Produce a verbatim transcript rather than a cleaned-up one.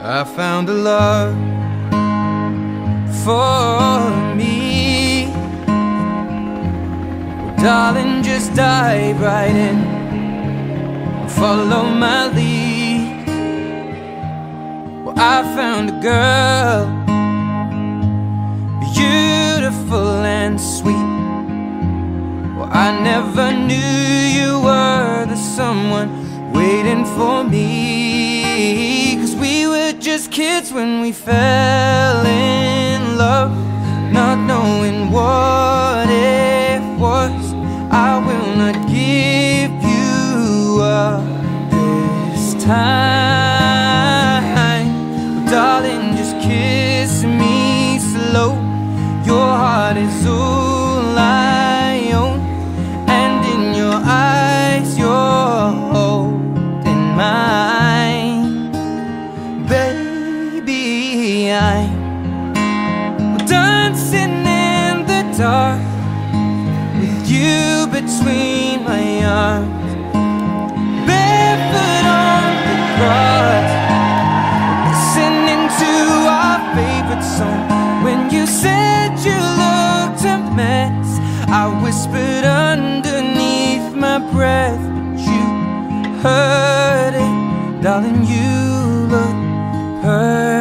I found a love for me. Well, darling, just dive right in and follow my lead. Well, I found a girl, beautiful and sweet. Well, I never knew you were the someone waiting for me. 'Cause we were just kids when we fell in love, not knowing what it was. I will not give you up this time. Darling, just kiss me slow. Your heart is all I own, and in your eyes you're holding mine. Baby, I'm dancing in the dark with you between my arms, barefoot on the grass, listening to our favorite song. When you said you looked a mess, I whispered underneath my breath, but you heard it. Darling, you look perfect.